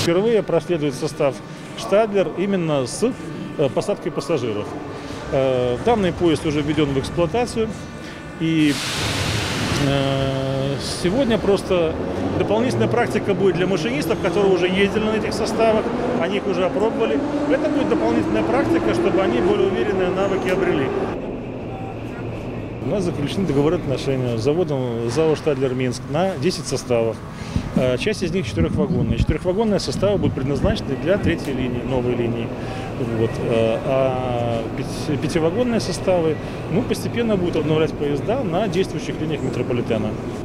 Впервые проследует состав «Штадлер» именно с посадкой пассажиров. Данный поезд уже введен в эксплуатацию, и сегодня просто дополнительная практика будет для машинистов, которые уже ездили на этих составах, они их уже опробовали. Это будет дополнительная практика, чтобы они более уверенные навыки обрели. У нас заключены договорные отношения с заводом ЗАО «Штадлер Минск» на 10 составов. Часть из них четырехвагонные. Четырехвагонные составы будут предназначены для третьей линии, новой линии. Вот. А пятивагонные составы постепенно будут обновлять поезда на действующих линиях метрополитена.